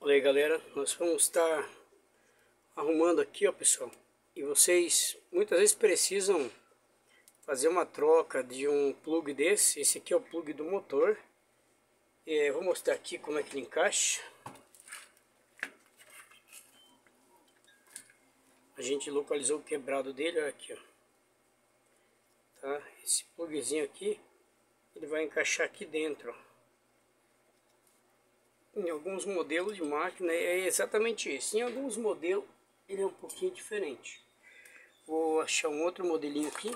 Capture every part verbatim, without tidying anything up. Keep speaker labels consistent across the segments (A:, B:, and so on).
A: Olha aí, galera, nós vamos estar arrumando aqui, ó, pessoal. E vocês muitas vezes precisam fazer uma troca de um plug desse. Esse aqui é o plug do motor. Eu vou mostrar aqui como é que ele encaixa. A gente localizou o quebrado dele, olha aqui, ó. Tá? Esse plugzinho aqui, ele vai encaixar aqui dentro, ó. Em alguns modelos de máquina é exatamente isso. Em alguns modelos ele é um pouquinho diferente. Vou achar um outro modelinho aqui.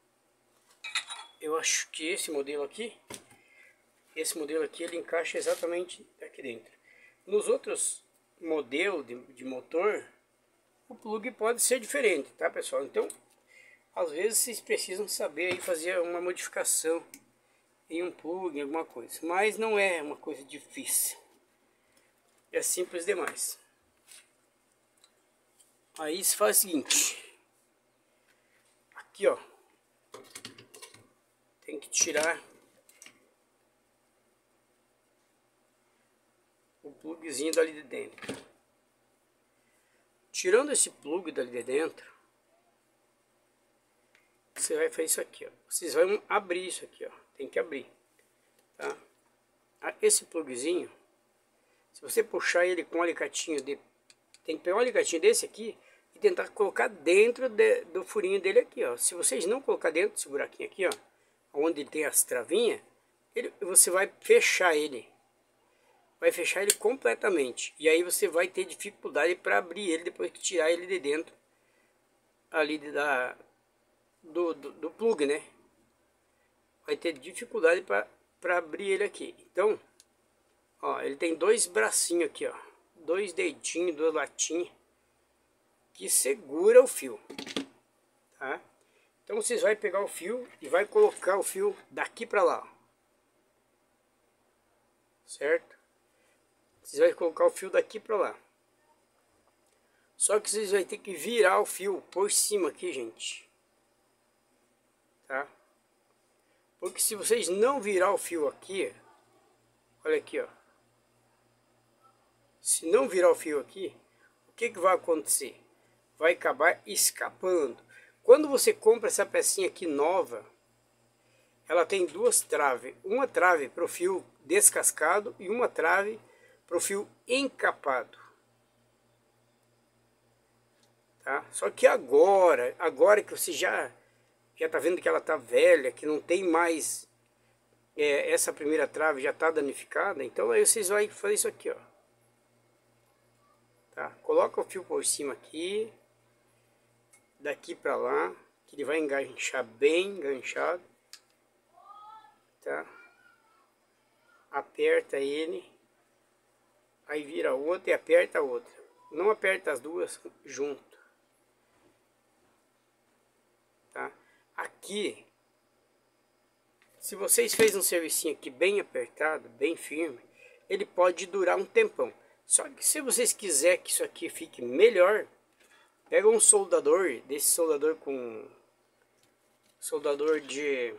A: Eu acho que esse modelo aqui, esse modelo aqui ele encaixa exatamente aqui dentro. Nos outros modelos de, de motor, o plug pode ser diferente, tá, pessoal? Então, às vezes vocês precisam saber aí fazer uma modificação em um plug, em alguma coisa. Mas não é uma coisa difícil. É simples demais. Aí se faz o seguinte. Aqui, ó. Tem que tirar o plugzinho dali de dentro. Tirando esse plug dali de dentro, você vai fazer isso aqui, ó. Vocês vão abrir isso aqui, ó. Tem que abrir, tá? Esse plugzinho, se você puxar ele com um alicatinho de, tem que pegar um alicatinho desse aqui e tentar colocar dentro de, do furinho dele aqui, ó. Se vocês não colocar dentro desse buraquinho aqui, ó, onde tem as travinhas, ele, você vai fechar ele. Vai fechar ele completamente. E aí você vai ter dificuldade para abrir ele depois que tirar ele de dentro ali de, da, do, do, do plug, né? Vai ter dificuldade para abrir ele aqui. Então, ó, ele tem dois bracinhos aqui, ó. Dois dedinhos, duas latinhas que segura o fio, tá? Então vocês vão pegar o fio e vai colocar o fio daqui para lá, ó. Certo? Vocês vão colocar o fio daqui para lá. Só que vocês vão ter que virar o fio por cima aqui, gente. Tá? Porque se vocês não virar o fio aqui, olha aqui, ó. Se não virar o fio aqui, o que que vai acontecer? Vai acabar escapando. Quando você compra essa pecinha aqui nova, ela tem duas traves. Uma trave para o fio descascado e uma trave para o fio encapado. Tá? Só que agora, agora que você já já tá vendo que ela tá velha, que não tem mais é, essa primeira trave já tá danificada, então aí vocês vão fazer isso aqui, ó. Tá? Coloca o fio por cima aqui, daqui para lá, que ele vai enganchar bem enganchado, tá? Aperta ele, aí vira outra e aperta a outra. Não aperta as duas junto, tá? Aqui, se vocês fez um servicinho aqui bem apertado, bem firme, ele pode durar um tempão. Só que se vocês quiserem que isso aqui fique melhor, pega um soldador, desse soldador com soldador de,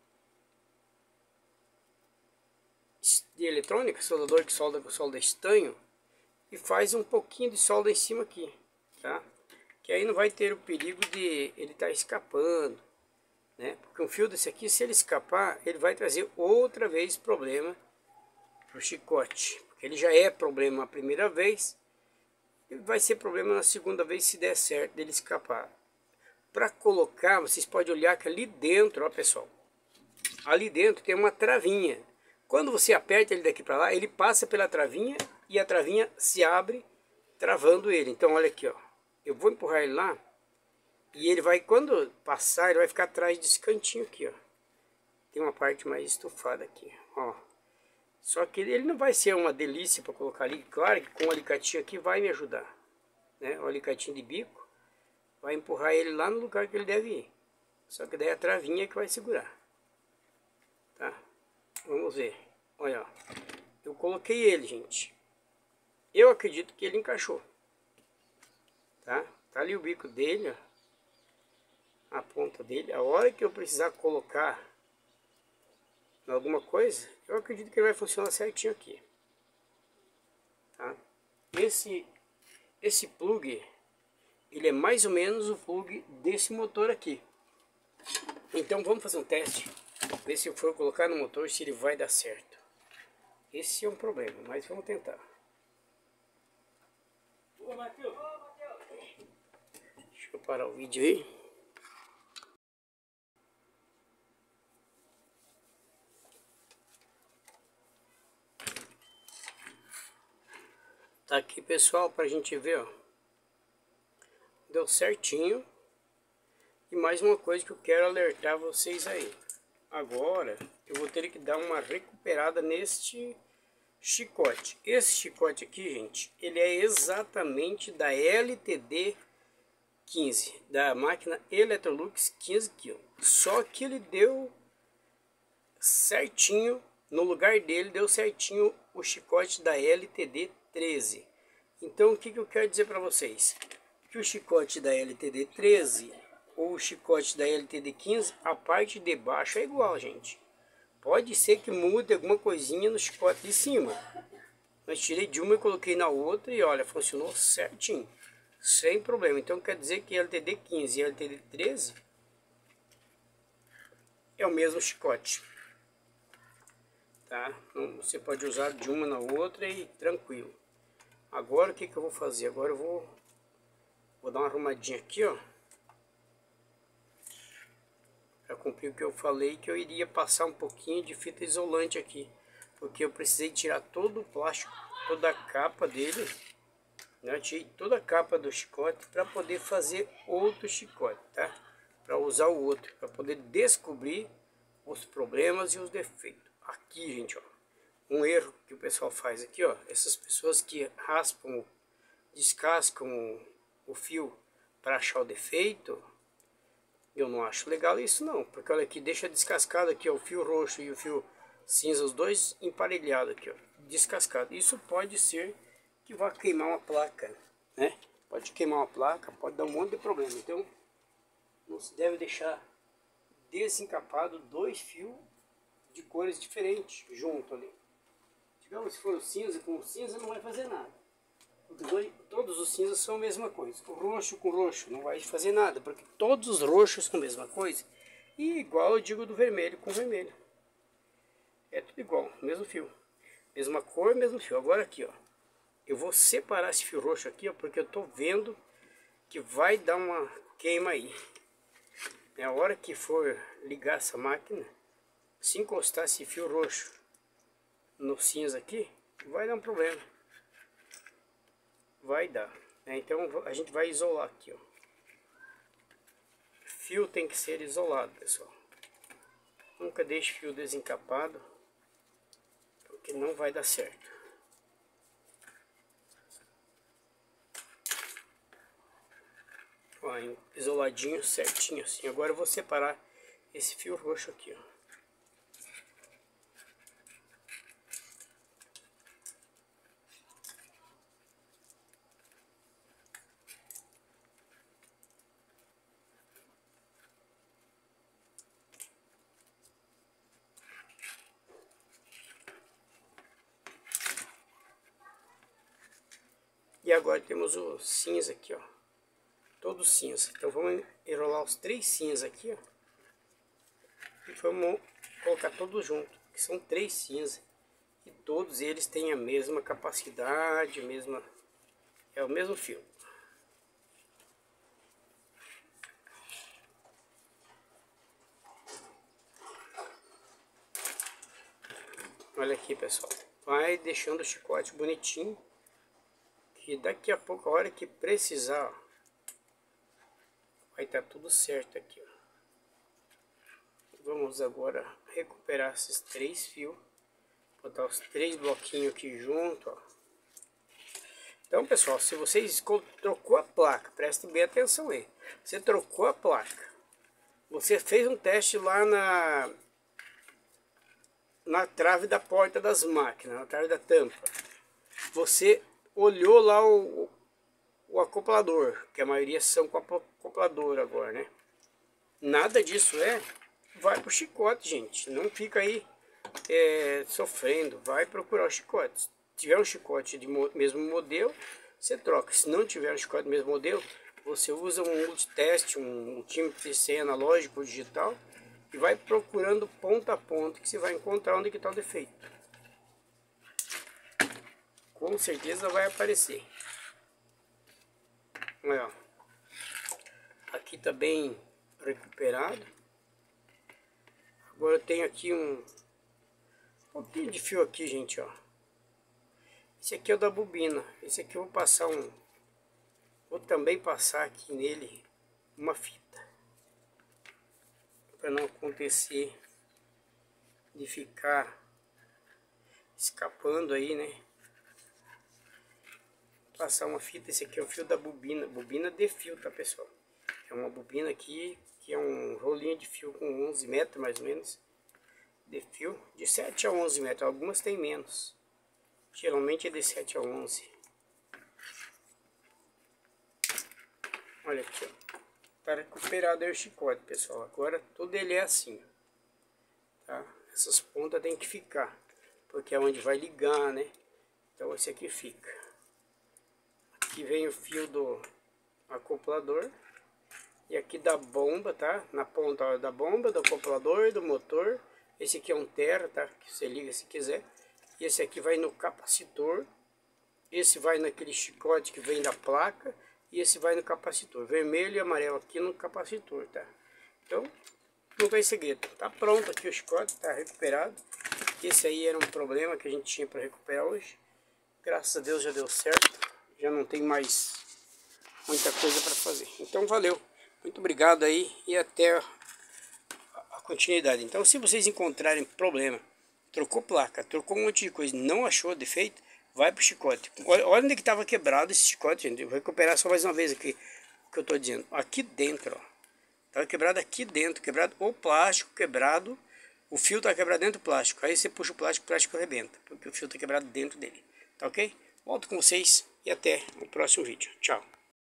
A: de eletrônica, soldador que solda com solda estanho, e faz um pouquinho de solda em cima aqui, tá? Que aí não vai ter o perigo de ele estar escapando, né? Porque um fio desse aqui, se ele escapar, ele vai trazer outra vez problema pro chicote. Porque ele já é problema a primeira vez, ele vai ser problema na segunda vez se der certo dele escapar. Para colocar, vocês podem olhar que ali dentro, ó pessoal, ali dentro tem uma travinha. Quando você aperta ele daqui para lá, ele passa pela travinha e a travinha se abre, travando ele. Então olha aqui, ó, eu vou empurrar ele lá e ele vai, quando passar, ele vai ficar atrás desse cantinho aqui, ó. Tem uma parte mais estufada aqui, ó. Só que ele não vai ser uma delícia para colocar ali. Claro que com o alicatinho aqui vai me ajudar, né? O alicatinho de bico vai empurrar ele lá no lugar que ele deve ir. Só que daí a travinha que vai segurar, tá? Vamos ver. Olha, ó. Eu coloquei ele, gente. Eu acredito que ele encaixou, tá? Tá ali o bico dele, ó. A ponta dele. A hora que eu precisar colocar alguma coisa, eu acredito que ele vai funcionar certinho aqui, tá? esse, esse plug, ele é mais ou menos o plug desse motor aqui. Então vamos fazer um teste, ver se eu for colocar no motor, se ele vai dar certo. Esse é um problema, mas vamos tentar. Deixa eu parar o vídeo aí. Tá aqui, pessoal, pra gente ver, ó. Deu certinho. E mais uma coisa que eu quero alertar vocês aí. Agora eu vou ter que dar uma recuperada neste chicote. Esse chicote aqui, gente, ele é exatamente da L T D quinze, da máquina Electrolux quinze quilos. Só que ele deu certinho, no lugar dele deu certinho o chicote da L T D treze. Então o que, que eu quero dizer para vocês? Que o chicote da L T D treze ou o chicote da L T D quinze, a parte de baixo é igual, gente. Pode ser que mude alguma coisinha no chicote de cima. Mas tirei de uma e coloquei na outra e olha, funcionou certinho. Sem problema. Então quer dizer que L T D quinze e L T D treze é o mesmo chicote. Tá? Então, você pode usar de uma na outra e tranquilo. Agora o que, que eu vou fazer? Agora eu vou, vou dar uma arrumadinha aqui, ó. Para cumprir o que eu falei, que eu iria passar um pouquinho de fita isolante aqui. Porque eu precisei tirar todo o plástico, toda a capa dele. Né? Tirei toda a capa do chicote para poder fazer outro chicote, tá? Para usar o outro, para poder descobrir os problemas e os defeitos. Aqui, gente, ó, um erro que o pessoal faz aqui, ó, essas pessoas que raspam, descascam o, o fio para achar o defeito, eu não acho legal isso não, porque olha aqui, deixa descascado aqui, ó, o fio roxo e o fio cinza, os dois emparelhados aqui, ó, descascado. Isso pode ser que vá queimar uma placa, né? Pode queimar uma placa, pode dar um monte de problema. Então, não se deve deixar desencapado dois fios de cores diferentes junto ali. Digamos, se for o cinza com o cinza, não vai fazer nada. Dois, todos os cinzas são a mesma coisa. O roxo com roxo não vai fazer nada, porque todos os roxos são a mesma coisa. E igual eu digo do vermelho com vermelho. É tudo igual, mesmo fio. Mesma cor, mesmo fio. Agora aqui, ó. Eu vou separar esse fio roxo aqui, ó, porque eu tô vendo que vai dar uma queima aí. Na hora que for ligar essa máquina, se encostar esse fio roxo no cinza aqui, vai dar um problema. Vai dar, né? Então a gente vai isolar aqui, ó. Fio tem que ser isolado, pessoal. Nunca deixe fio desencapado, porque não vai dar certo. Ó, isoladinho, certinho assim. Agora eu vou separar esse fio roxo aqui, ó. E agora temos o cinza aqui, ó. Todo cinza. Então vamos enrolar os três cinzas aqui, ó. E vamos colocar todos juntos, que são três cinzas. E todos eles têm a mesma capacidade, a mesma... é o mesmo fio. Olha aqui, pessoal. Vai deixando o chicote bonitinho. Que daqui a pouco, a hora que precisar, ó, vai estar tudo certo aqui, ó. Vamos agora recuperar esses três fios. Botar os três bloquinhos aqui junto, ó. Então, pessoal, se vocês trocou a placa, prestem bem atenção aí. Você trocou a placa. Você fez um teste lá na na trave da porta das máquinas, na trave da tampa. Você olhou lá o, o acoplador, que a maioria são com acoplador agora, né? Nada disso é, vai pro chicote, gente. Não fica aí é, sofrendo, vai procurar o chicote. tiver um chicote de mo mesmo modelo, você troca. Se não tiver um chicote do mesmo modelo, você usa um multiteste, um multímetro T C analógico ou digital, e vai procurando ponta a ponta que você vai encontrar onde que está o defeito. Com certeza vai aparecer. Olha, aqui tá bem recuperado. Agora eu tenho aqui um pouquinho de fio aqui, gente, ó. Esse aqui é o da bobina. Esse aqui eu vou passar um... Vou também passar aqui nele uma fita. Para não acontecer de ficar escapando aí, né? Vou passar uma fita. Esse aqui é o fio da bobina. Bobina de fio, tá, pessoal? É uma bobina aqui, que é um rolinho de fio com onze metros, mais ou menos. De fio, de sete a onze metros. Algumas tem menos. Geralmente é de sete a onze. Olha aqui, ó. Tá recuperado aí o chicote, pessoal. Agora tudo ele é assim, tá? Essas pontas tem que ficar, porque é onde vai ligar, né? Então esse aqui fica. Aqui vem o fio do acoplador. E aqui da bomba, tá? Na ponta da bomba, do acoplador, do motor. Esse aqui é um terra, tá? Que você liga se quiser. E esse aqui vai no capacitor. Esse vai naquele chicote que vem da placa. E esse vai no capacitor. Vermelho e amarelo aqui no capacitor, tá? Então, não tem segredo. Tá pronto aqui o chicote, tá recuperado. Esse aí era um problema que a gente tinha para recuperar hoje. Graças a Deus já deu certo. Já não tem mais muita coisa para fazer. Então, valeu. Muito obrigado aí e até a continuidade. Então, se vocês encontrarem problema, trocou placa, trocou um monte de coisa, não achou defeito, vai pro chicote. Olha onde que estava quebrado esse chicote, gente. Eu vou recuperar só mais uma vez aqui o que eu estou dizendo. Aqui dentro, ó. Estava quebrado aqui dentro, quebrado o plástico, quebrado. O fio está quebrado dentro do plástico. Aí você puxa o plástico, o plástico arrebenta, porque o fio está quebrado dentro dele. Tá ok? Volto com vocês e até o próximo vídeo. Tchau.